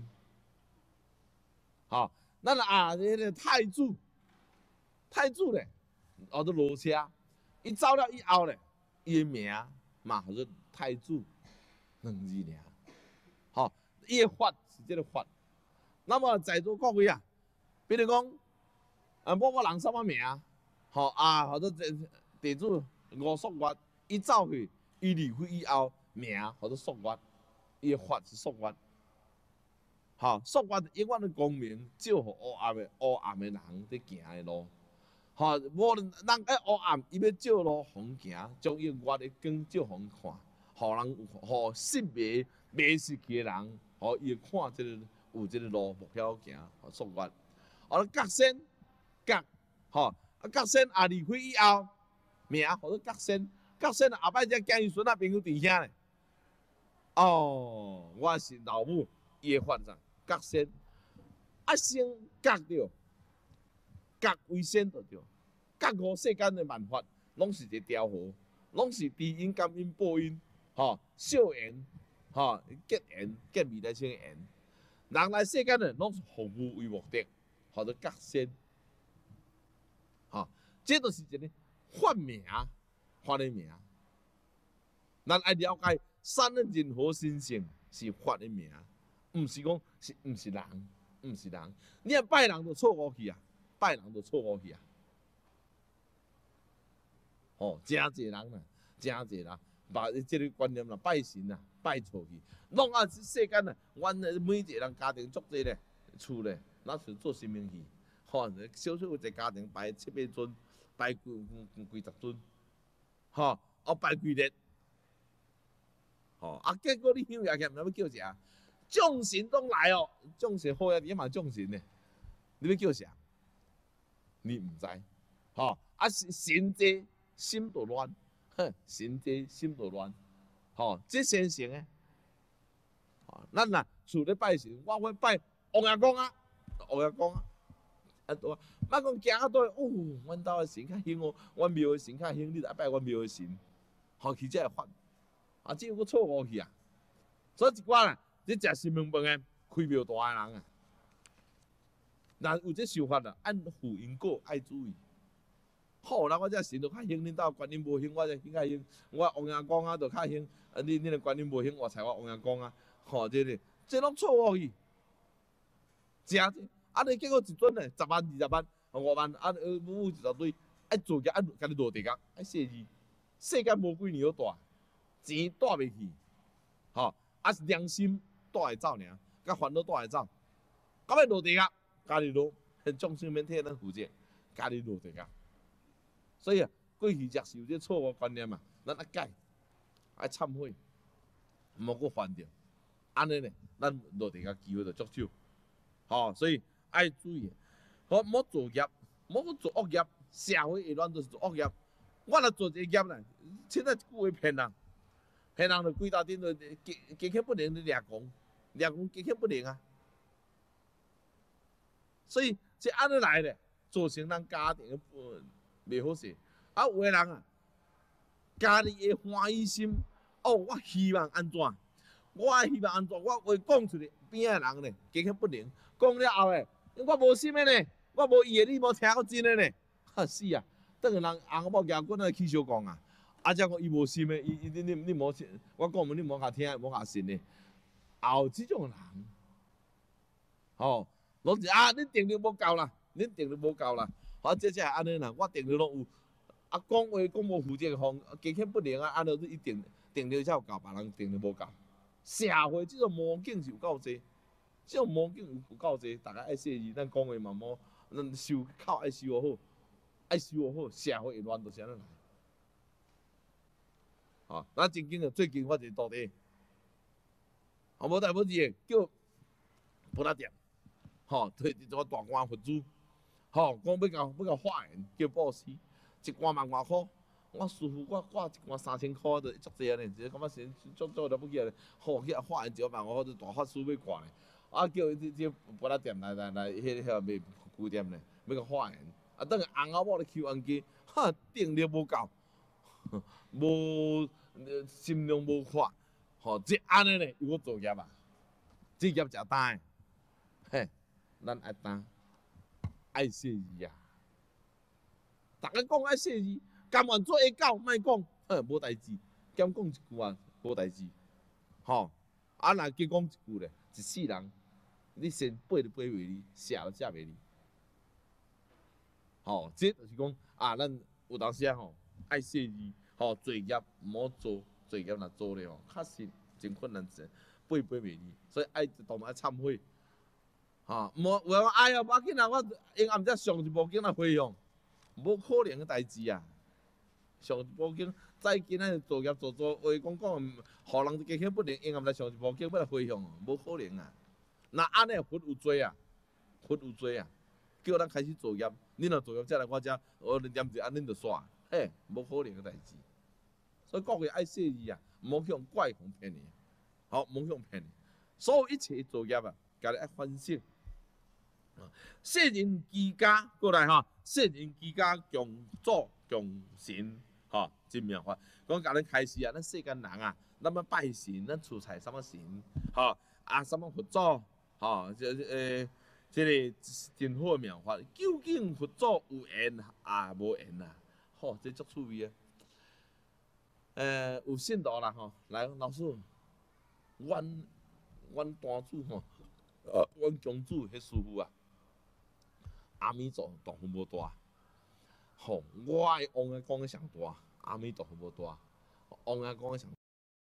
吼，咱啊，迄个太子，太子咧，叫做罗车，伊走了以后咧，伊的名嘛叫做太子两字尔。吼，伊的法是这个法。那么在座各位啊，比如讲，啊，某某人什么名？吼啊，或者地主。五叔月，伊走去，伊离开以后， 名或者缩约，伊的法是缩约。吼，缩约永远的光明，照互黑暗的黑暗的人伫行的路。吼，无论人爱黑暗，伊要照路互行，将伊约的光照互看，互人互失迷迷失去的人，互伊看即、這个有即个路目标行，互缩约。而角仙角，吼啊角仙也离开以后，名或者角仙，角仙后摆才囝伊孙仔朋友弟兄咧。哦，我是老母，伊会发啥？角仙，啊先角着，角为先着着，角互世间的万法，拢是一条河，拢是知因、感因、报因，吼、少缘，吼、结缘，结未来生缘。人来世间呢，拢是服务为目的，或者角仙，吼、这就是一个法名，法的名。咱爱了解三的任何神性是法的名。毋是讲是，毋是人，毋是人。你若拜人就错误去啊，拜人就错误去啊。哦，真侪人啦，真侪人，把即个观念啦，拜神啦，拜错去。弄啊，世间啊，阮每一个人家庭足济咧，厝咧，咱是做神明去。吼，少少有一个家庭拜七八尊，拜几几十尊，吼，啊拜几日，吼，啊结果你香也咸，要叫啥？众神都来哦，众神好呀，你嘛众神呢？你要叫啥？你唔知，吼、啊神多心就乱，哼，神多心就乱，吼、这先成诶。吼，咱呐厝咧拜神，我会拜王爷公啊，王爷公啊，啊多，莫讲行啊多，哦，阮兜诶神较兴哦，阮庙诶神较兴，你着爱拜阮庙诶神，吼，其这会发，啊，这有个错误去啊，所以一寡啦。你食神明饭诶，开庙大诶人啊，但有这想法啦，按负因果爱注意。好啦，我这神就较兴，恁兜观音无兴，我这兴较兴。我王爷公啊，就较兴。啊，你你个观音无兴，我采我王爷公啊，吼，这个这拢错误去。真这，啊，你结果一尊咧，十万、二十万、五万，啊，母一大堆，爱做个，爱家己落地角，爱设计。世间无几年好大，钱带袂去，吼，啊是良心。带会走尔，甲烦恼带会走，到尾落地啊，家己落，众生免替咱负责，家己落地啊。所以啊，过去若是有这错误观念嘛，咱爱改，爱忏悔，毋好搁犯着。安尼呢，咱落地啊机会就足少。吼、哦，所以爱注意，好毋好做业，毋好做恶业，社会会乱都是做恶业。我若做这业呢，现在一句话骗人，骗人就规大阵就家家口不能，你掠讲。掠讲家口不能啊，所以这安尼来咧，造成咱家庭呃袂好势。啊，有个人啊，家己的欢喜心，哦，我希望安怎？我希望安怎？我话讲出来，边仔人咧，家口不能，讲了后诶，我无心的呢，我无意的，你无听我真的呢？哈是啊，等个人翁某牙骨来起相讲啊，啊，则讲伊无心的，伊伊你你你无，我讲问你无甲听，无甲信的。后即种人，吼，拢是啊，恁定力无够啦，恁定力无够啦，啊，这才安尼啦，我定力拢有，啊，讲话讲无负责方，家口不能啊，安尼你一定定力才有够，别人定力无够。社会即种魔境是有够济，即种魔境有有够济，大家爱细字，咱讲话嘛莫，咱收口爱收好，爱收好，社会会乱就是安尼来。吼，咱正经个最近我一个徒弟。啊，无代无志叫布拉店，吼，推一个大官佛珠，吼，讲要甲要甲化缘，叫布施，一罐万外箍。我师傅我挂一罐三千箍，就足济啊！呢，即感觉是足足了不起啊！吼，去化缘一万外箍，就大法师要挂咧。啊，叫伊即即布拉店来来来，迄迄卖古店咧，要甲化缘。啊，等下翁仔某咧求安家，哈，定力无够，无心量无宽。吼，即安尼咧，又搁做业啊，这业诚担诶，嘿，咱爱担，爱细字啊。逐个讲爱细字，甘愿做下狗，莫讲，呵，无代志，兼讲一句啊，无代志。吼，啊，若加讲一句咧，一世人，你先背都背袂哩，写都写袂哩。吼，这就是讲啊，咱有当时啊吼，爱细字，吼，做业毋好做作业若做咧吼，确实真困难者，背背袂离，所以爱当然爱忏悔。吼，无有讲哎呀，无要紧啊，我因暗才上一部经来回用，无可能嘅代志啊！上一部经再今仔作业做做，话讲讲，互人家口不能因暗来上一部经要来回用，无可能啊！那安尼佛有罪啊，佛有罪啊！叫咱开始作业，恁若作业再来我遮，我念一安恁就煞，嘿，无可能嘅代志。所以各位爱细字啊，毋好向怪方骗你，好，毋好向骗你。所有一切作业啊，家己爱反省。世人之家，过来哈，世人之家共祖共神，哈，真妙法。讲甲咱开始啊，咱世间人啊，咱要拜神，咱出菜什么神，哈，啊什么佛祖，哈，这诶，这个真好妙法。究竟佛祖有缘啊，无缘啊？吼，这足趣味啊！诶，有信徒啦吼，来老师，阮阮大主吼，呃，阮宗主迄师傅啊。阿弥陀大福无大，吼！我爱王爷讲的上大，阿弥陀佛无大，王爷讲的上。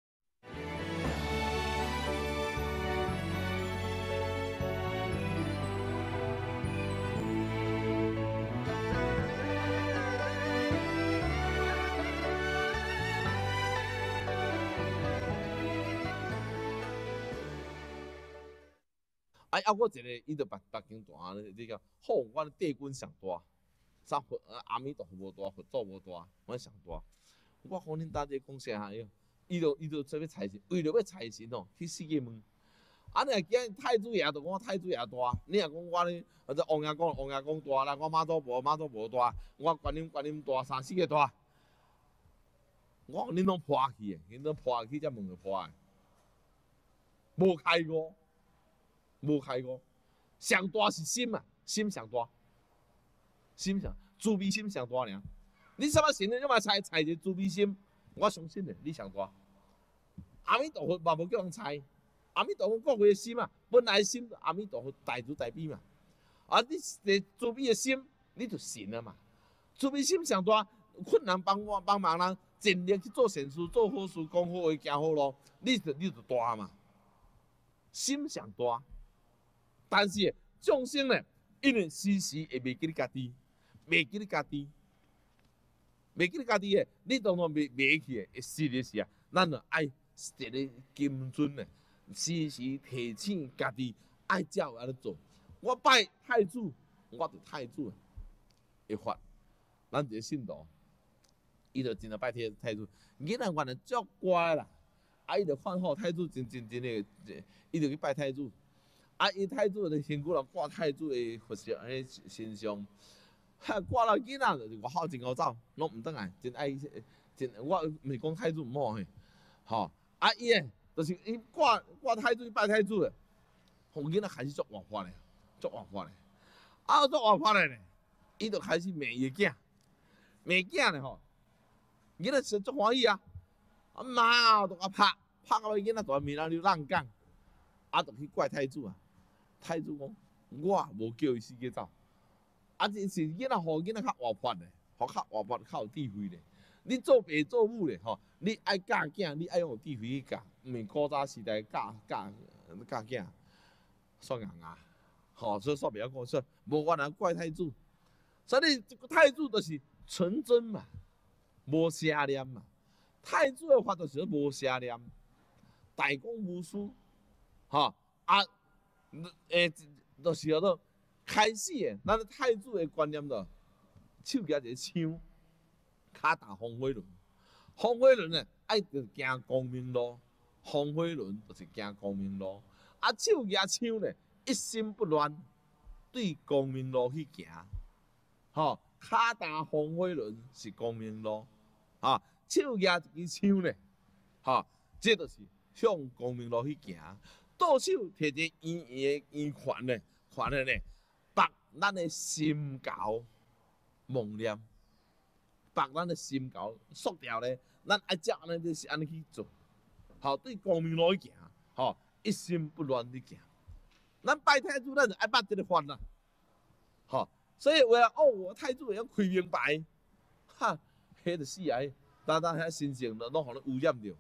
啊，抑我一个，伊就别别间大咧，你讲好，阮帝君上大，啥佛阿弥陀佛无大，佛祖无大，阮上大。我讲恁大姐讲啥哟？伊就伊就做要财神，为了要财神哦，去世界问。啊，你若惊太子爷，就讲太子爷大；你若讲我咧，或者王爷讲王爷讲大啦，我妈祖无妈祖无大，我观音观音大，三四个大。我讲恁拢破去诶，恁拢破去才问着破诶，无开过。无开过，上大是心啊，心上大，心上慈悲心上大尔。你什么神呢？你嘛猜猜一个慈悲心，我相信咧，你上大。阿弥陀佛嘛无叫人猜，阿弥陀佛各位的心啊，本来心阿弥陀佛大慈大悲嘛。啊，你个慈悲的心，你就神啊嘛。慈悲心上大，困难帮我帮忙人，尽力去做善事、做好事、讲好话、行好路，你就你就大嘛。心上大。但是众生呢，因为时时会袂记你家己，袂记你家己，袂记你家己诶，你当然袂袂去诶。是的是啊，咱着爱一个金尊呢，时时提醒家己，爱照安尼做。我拜太子，我着太子会发。咱一个信徒，伊着真正拜太太子，囡仔原来足乖啦，啊，伊着看好太子真真真诶，伊着去拜太子。啊！伊太子的身躯人挂太子的佛像喺身上，哈挂了囡仔就是外口真好走，拢唔倒来，真爱真我毋是讲太子唔好嘿，吼啊伊诶，就是伊挂挂太子拜太子诶，互囡仔开始足活法咧，足活法咧，啊足活法咧咧，伊就开始骂伊个囝，骂囝咧吼，囡仔是足欢喜啊，啊妈，就甲拍拍到伊囡仔大面啊，就浪讲，啊就去怪太子啊。太子讲，我无叫伊死去走，啊，真是囡仔互囡仔较活泼咧，互较活泼、较有智慧咧。你做爸做母咧，吼，你爱教囝，你爱用智慧去教，毋是古早时代教教教囝，算硬啊，吼，所以煞袂晓讲说，无我人怪太子，所以这个太子就是纯真嘛，无邪念嘛。太子的法就是无邪念，大公无私，吼啊。诶，就是叫做开始诶，咱太子诶观念咯，手举一个枪，骹踏风火轮。风火轮呢，爱着行光明路，风火轮就是行光明路。啊，手举枪呢，一心不乱，对光明路去行。吼，骹踏风火轮是光明路，啊，手举一支枪呢，吼，这就是向光明路去行。倒手摕一个圆圆的圆环咧，环咧咧，绑咱的心交妄念，绑咱的心交塑料咧，咱爱照安尼就是安尼去做，好对光明路去行，吼一心不乱去行。咱拜太子，咱就爱捌这个法啦，吼，所以话哦，我太子会晓开明白，哈，迄就死啊！单单遐心性，拢互你污染着，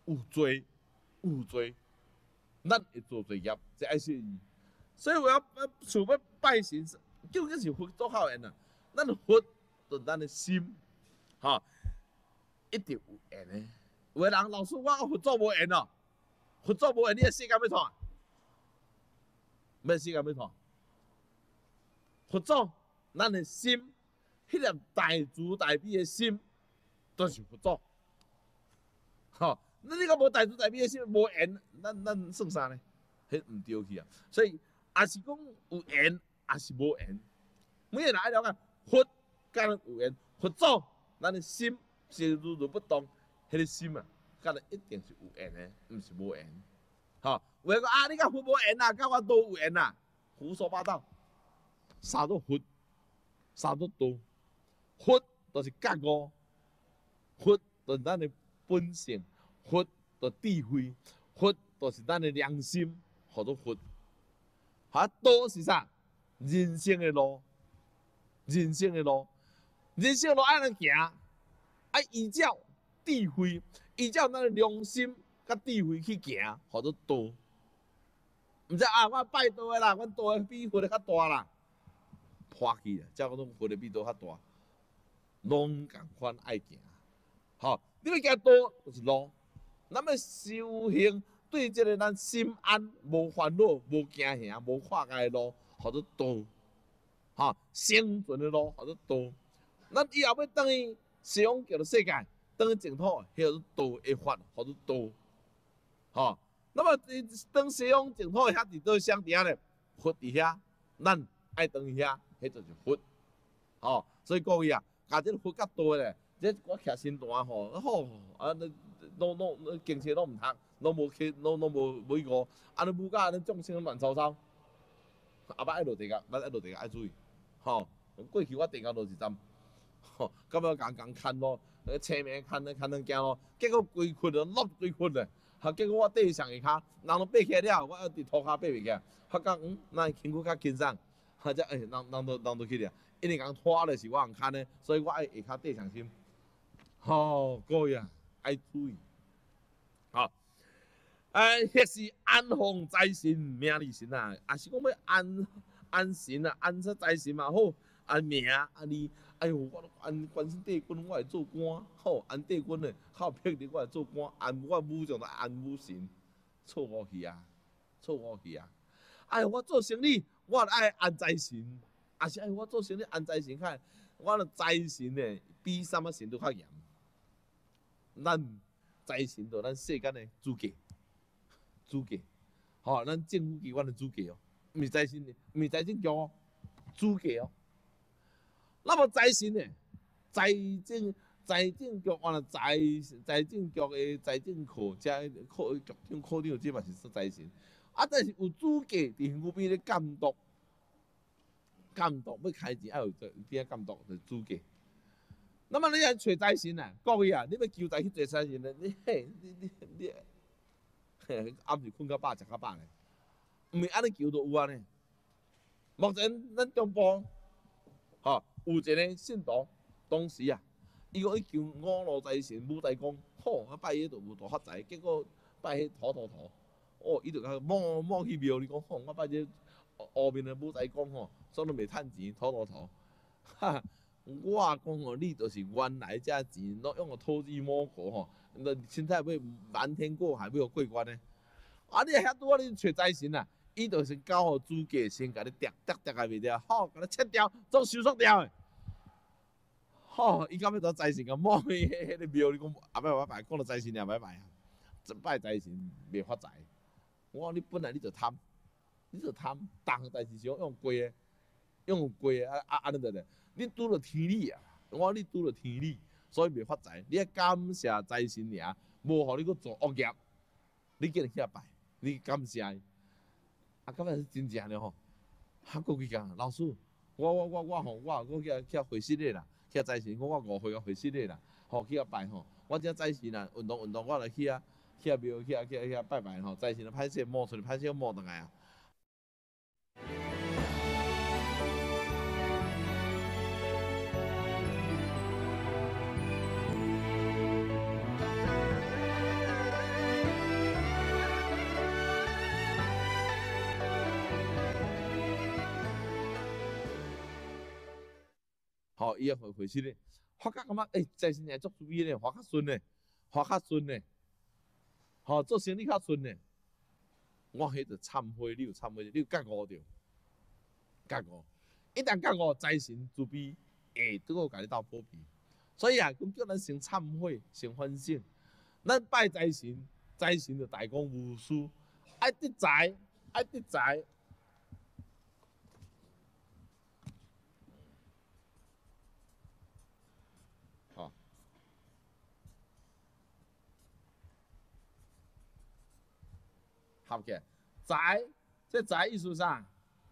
有罪，有罪，咱会做罪业，这爱信伊。所以我要想要拜神，究竟是佛做好缘啊？咱佛对咱的心，哈、哦，一定有缘的。有的人老师，我佛祖无缘哦，佛祖无缘，你的世界要创？要世界要创？佛祖，咱的心，迄粒大慈大悲的心，都是佛祖。吼、哦，那你讲无大慈大悲的心，无缘，咱咱算啥呢？迄唔对去啊！所以，也是讲有缘，也是无缘。每个人爱了解，佛甲咱有缘，佛祖，咱的心是如如不动，迄个心啊，甲咱一定是有缘的，唔是无缘。吼、哦，有人讲啊，你甲佛无缘啊，甲我都有缘啊，胡说八道。啥都佛，啥都道，佛就是觉悟，佛就是咱的本性，佛就智慧，佛就是咱的良心，叫做佛。啊，道是啥？人生的路，人生的路，人生的路爱咱行，爱依照智慧，依照咱的良心甲智慧去行，叫做道。毋知啊，我拜道的啦，阮道的比佛的较大啦。破去啊！照讲佛的比道较大，拢共款爱行。吼，你要行道就是路，咱要修行，对这个咱心安、无烦恼、无惊吓、无跨界的路，叫做道。吼，生存的路叫做道。咱以后要等于西方极乐世界，等于净土，迄叫做道的法，叫做道。吼，那么等西方净土遐伫倒相伫遐咧，佛伫遐，咱爱等于遐。迄就是佛，吼、哦，所以各位啊，甲这个佛较道咧，这我徛身段吼，好啊，拢拢经济拢毋读，拢无去，拢拢无无去学，安尼武甲安尼众生乱糟糟，啊，捌爱落地甲，捌爱落地甲爱注意，吼、哦，过去我地甲落一站，吼、哦，到尾共共牵咯，那车名牵咧牵咧行咯，结果规窟了，落规窟咧，哈，结果我缀上下骹，人都爬起来了，我要伫涂骹爬袂起来，发觉嗯，那轻骨较轻松。或者诶，人人都人都去了，因为人拖咧是我人牵咧，所以我爱下骹缀上心。吼、哦，各位啊，爱注意。吼、哦，诶，迄是安放在心，名利心啊，也是讲要安安心啊，安出在心嘛好，安名安利。哎呦，我安关心帝君，我会做官。吼，安帝君咧，靠魄力我会做官，安我武将就安武神，错误去啊，错误去啊。哎呦，我做生意。我爱安在神，也是哎，我做生意安在神较，我的在神呢，比什么神都较严。咱在神就咱世间的主价，主价，吼，咱政府机关的主价哦，毋是在神的，毋是财政局哦，主价哦。那么在神呢，财政财政局完了财财政局的财政科，加科局长、科长，这嘛是说在神。啊，但是有主价伫身躯边咧监督，监督要开钱，要有边监督就是主价。那么你啊找财神啊，各位啊，你要求财去找财神咧，你嘿，你你你，嘿，暗时困到饱，食到饱咧，毋是安尼求都有啊呢。目前咱中部，吼、有一个信徒，当时啊，伊讲伊求五路财神、武财公，好，啊拜迄就有大发财，结果拜迄土土土。哦，伊就甲摸摸去庙，你讲吼，我拜这后面的武财公吼，总都袂趁钱，土土土。哈，我讲吼，你就是原来这钱，拢用个投资摸过吼，那凊彩要瞒天过海，要过关呢。啊，你遐拄啊，你找财神啊，伊就是交互主价，先甲你叠叠叠个袂掉，好，甲你切掉，做收束掉的。吼，伊到尾做财神个摸去迄个庙，你讲后摆我拜，讲到财神也歹拜啊，拜财神袂发财。我讲你本来你就贪，你就贪，当代志是用过的，用过的啊啊安尼的咧。你拄着天理啊！我讲你拄着天理，所以袂发财。你要感谢财神尔，无互你去做恶业，你竟然去拜，你感谢伊。啊，感觉是真正的吼。啊，过几工，老师，我我我我吼，我我去去回信的啦，去财神，我我误会啊回信的啦，吼去遐拜吼。我这财神啊，运动运动，我来去啊。去啊庙，去啊去啊去啊拜拜吼，在时呢歹势摸出来，歹势摸倒来啊。 吼，伊也会回去咧，发觉感觉诶，财神爷足注意咧，花较顺咧，花较顺咧，吼，做生意较顺咧。我迄就忏悔，你有忏悔，你有觉悟着，觉悟，一旦觉悟，财神慈悲会拄好甲你斗保庇。所以啊，咁叫咱先忏悔，先反省。咱拜财神，财神就大公无私，爱得财，爱得财。哦，合起来，财，这财意思啥？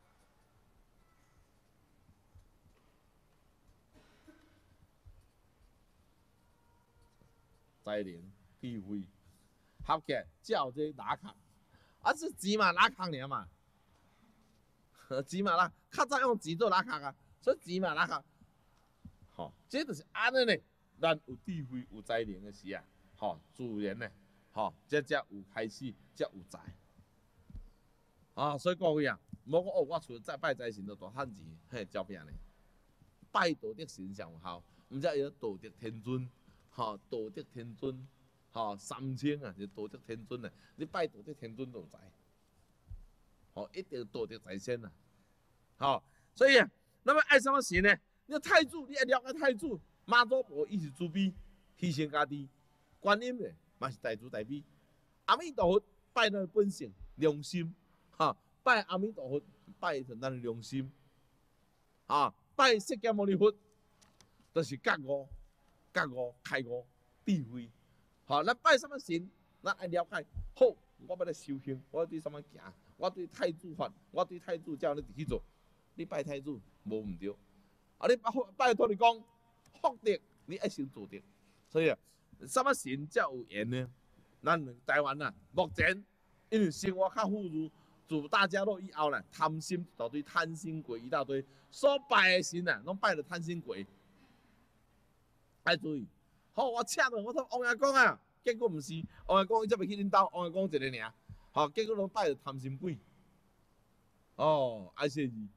才能智慧，合起来才有这拉空，啊，这钱嘛拉空尔嘛，钱嘛拉，较早用钱做拉空啊，所以钱嘛拉空，吼，这就是安尼呢。咱有智慧有才能的时啊，吼，自然呢，吼，这才有开始，才有财。啊，所以各位啊，无讲哦，我除了再拜财神就大趁钱，嘿，照拼呢。拜道德神上有效，毋则有道德天尊。吼、哦，道德天尊，吼、哦、三清啊，就道德天尊啊，你拜道德天尊就财，吼、哦，一定道德在先啊，吼、哦，所以啊，那么爱什么神呢？你太子，你要了解太子，妈祖婆伊是慈悲，牺牲家己，观音呢嘛是大慈大悲，阿弥陀佛拜咱本性良心，哈、哦，拜阿弥陀佛拜成咱良心，啊、哦，拜释迦牟尼佛就是觉悟。觉悟、开悟、智慧，好，咱拜什么神，咱爱了解。好，我要来修行，我要对什么行？我对太子法，我对太子叫你去做。你拜太子无毋对，啊，你拜拜托你讲福德，你爱先做德。所以啊，什么神才有缘呢？咱台湾啊，目前因为生活较富裕，自大家乐以后呢，贪心一大堆，贪心鬼一大堆，所拜的神啊，拢拜了贪心鬼。爱注意，好，我请到我说王爷公啊，结果毋是，王爷公伊则袂去恁兜，王爷公一个尔，吼，结果拢拜着贪心鬼，哦，爱谢伊，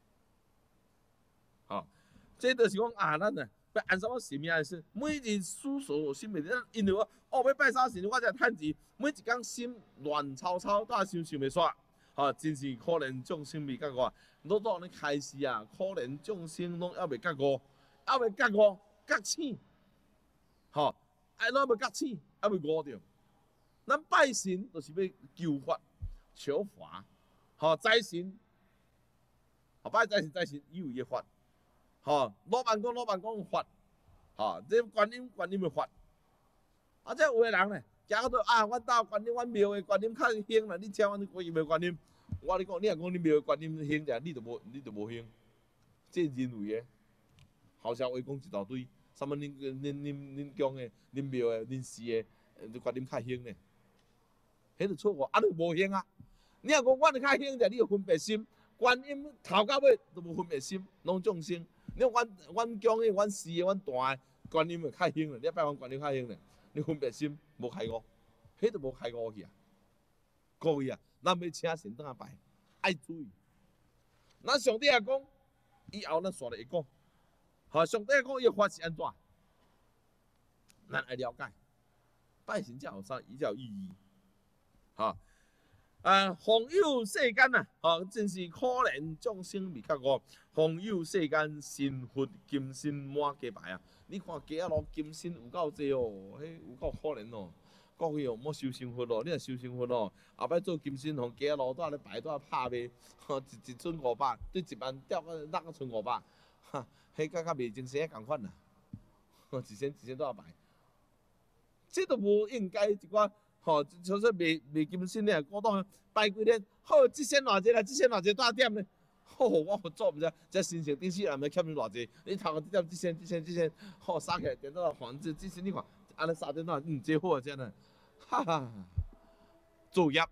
吼，这就是讲啊，咱啊要按什么神明是，每日思索心里，咱因为我哦要拜啥神，我才趁钱，每一工心乱糟糟，都想想袂煞，吼，真是可怜众生未觉悟，老早安尼开始啊，可怜众生拢还袂觉悟，还袂觉悟。觉醒，吼，爱咱要觉醒，还未悟着。咱拜神就是要求法、求法，吼，财神，吼拜财神，财神伊有伊个法，吼，老板讲老板讲法，吼，这观音观音个法，啊，这有个人咧，行到啊，阮兜观音，阮庙个观音较兴啦，你请阮去观音庙观音，我你讲，你若讲你庙个观音兴者，你就无，你就无兴，这人为个。好笑话讲一大堆，什么恁恁恁恁宫的、恁庙的、恁寺的，观音较兴呢？迄就错误，啊，你无兴啊！你若讲阮较兴者，你有分别心，观音头到尾都无分别心，拢众生。你讲阮阮宫的、阮寺的、阮大的观音就较兴了，你拜阮观音较兴了，你分别心无开悟，迄就无开悟去啊！各位啊，咱要请神当下拜，爱注意。咱上帝也讲，以后咱煞来会讲。好，上帝讲伊法是安怎？咱爱了解，拜神才有啥，伊才有意义。哈，啊，奉佑世间啊，吼，真是可怜众生未觉悟。奉佑世间，神佛金身满家牌啊！你看家路金身有够济哦，迄有够可怜哦。各位哦，莫修成佛哦，你若修成佛哦，后摆做金身，互家路都咧排都拍卖，吼，一一寸五百，对一万掉到六个寸五百。哈，迄甲甲卖精神共款啦，一仙一仙都要卖，这都无应该一寡吼，像说卖卖金身咧，我当拜几年，好，一仙偌济啦，一仙偌济大点咧，吼，我佛祖毋知，这心情顶死人要欠你偌济，你头个点一仙一仙一仙，好杀起来，点到还这这仙你看，安尼杀点到，嗯，这好啊，这样，哈哈，作业，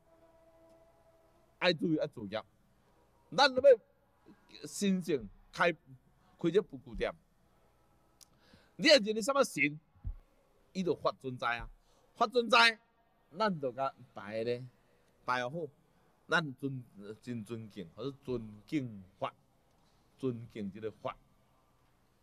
爱注意爱作业，咱要心情。开开只布谷店，你若认为什么神，伊就法存在啊，法存在，咱就甲拜咧，拜好，咱尊真尊敬，或者尊敬法，尊敬这个法，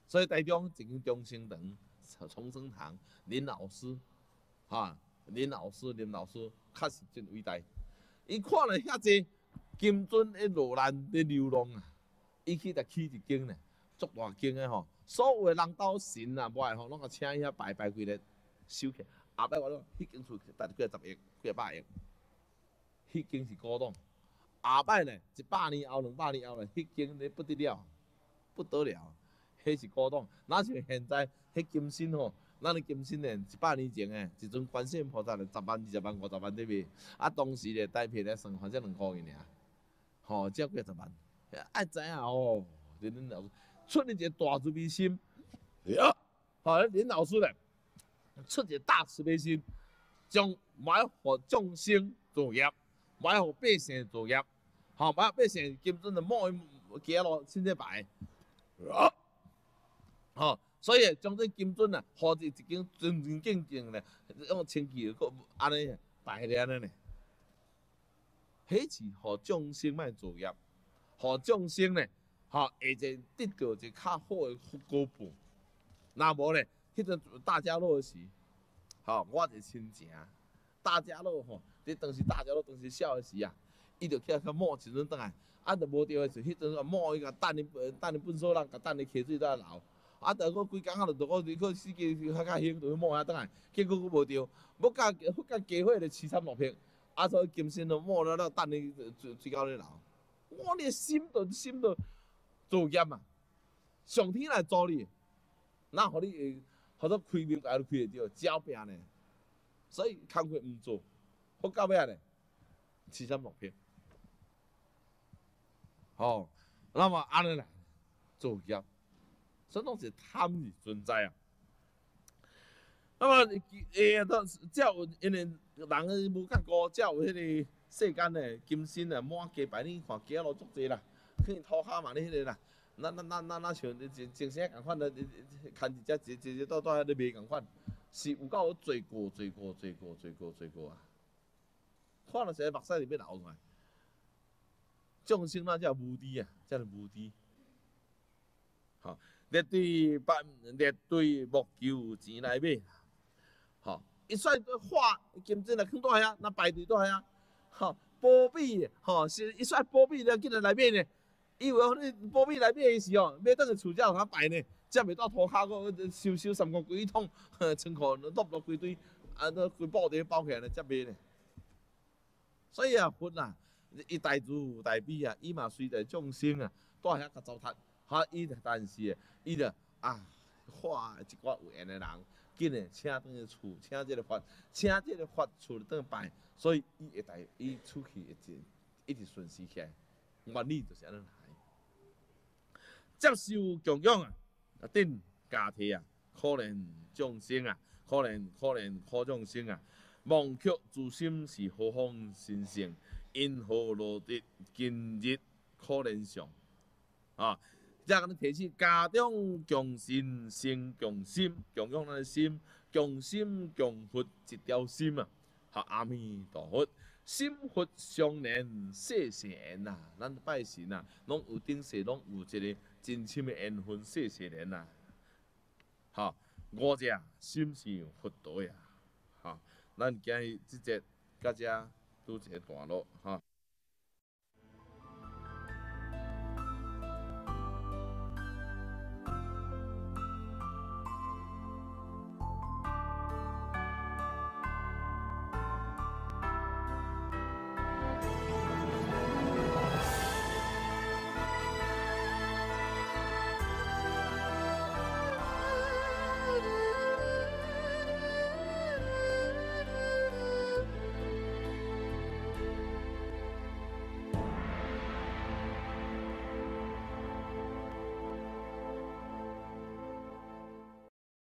所以台中一间中生堂、重生堂，林老师，哈，林老师、林老师确实真伟大。伊看了遐济金樽咧落难咧流浪啊，伊去才起一间呢，足大间的吼。所有的人斗神啊，无爱吼，拢甲请伊遐拜拜几日，收起。后摆我讲，迄间厝值几啊十亿、几啊百亿，迄间是古董。后摆呢，一百年后、两百年后呢，迄间咧不得了，不得了，迄是古董。哪像现在迄金身吼，咱的金身呢，一百年前诶，一尊观世音菩萨咧，十万、二十万、五十万在卖，啊，当时咧台币咧算反正两箍银尔，吼，只几十万。爱知影哦，林林老师出一个大慈悲心，呀，吼，林老师咧出一个大慈悲心，将买互众生作业，买互百姓作业，吼，买百姓金准的摸伊行路凊彩摆，啊，吼。所以将这金樽啊，互一一间真真正正咧，用清气个安尼摆咧安尼呢，迄是互众生莫作业，互众生呢，吼下者得到一较好的果报。若无咧，迄阵大家乐时，吼我就亲情，大家乐吼，伫当时大家乐当时少的时啊，伊就起来去摸一阵转来，啊，就无着的时，迄阵啊摸伊个等伊等伊分数人，甲等伊溪水在流。啊！但个规工啊，就我你去司机较较兴，就去摸遐倒来，结果佫无着，要甲要甲加伙就七三六片，啊！所以金身都摸了了，等你最最高咧流。我你心都心都作业啊！上天来助你，哪互你互得开明家都开得着，招病呢？所以工课毋做，好到尾咧七三六片。哦，那么安尼来作业。所以拢是贪字存在啊。那么诶，都只有因为人无较高，才有迄个世间的金身啊，满街摆你看街路足济啦，去土骹嘛，你迄个啦，咱咱咱咱咱像真真正共款的，牵一只一一倒倒遐咧卖共款，是有够罪过罪过罪过罪过罪过啊！看到时目屎就要流出来，众生那叫无知啊，叫做无知，好。列队办列队木求钱来买，吼！一甩花金针来放倒遐，那排队倒遐，吼！保庇吼是一甩保庇了，竟然来买呢？以为你保庇来买的时候，买倒去厝才有通排呢，才袂到涂骹个收收三公几桶，仓库落落规堆，啊，那规布袋包起来才买呢。所以啊，佛啊，伊大慈大悲啊，伊嘛随着众生啊，倒遐甲糟蹋。哈，伊但是伊着啊，化一寡有缘的人，紧诶请倒去厝，请即个法，请即个法厝倒拜，所以伊会带伊出去会一一直顺时起来，原理就是安尼来。接受供养啊，啊顶家庭啊，可怜众生啊，可怜可怜可众生啊，忘却自心是何方神圣，因何落得今日可怜相啊！再甲你提醒，家中共心，心共心，共用咱的心，共心共佛一条心啊！哈，阿弥陀佛，心佛相连，世世缘呐！咱拜神啊，拢有顶世，拢有一个真深的缘分，世世缘呐！哈，我只心是佛道呀！哈，咱今日即节到这拄一个段落哈。